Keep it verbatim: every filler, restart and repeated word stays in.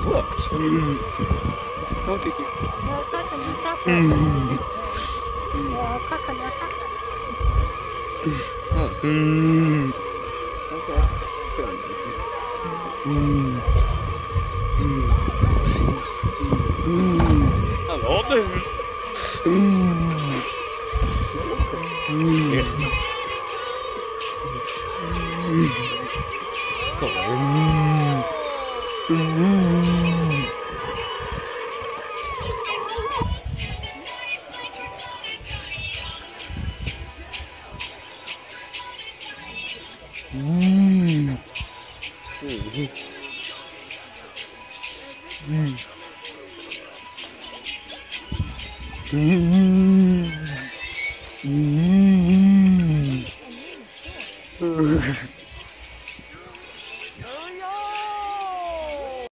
What? Mm. How did you? Mm. Oh, Mm. okay. Good. Mm. Mm. Hallå du! Mm. Mm. Sorry. Mm. Mm. Mm. Mm. Mm.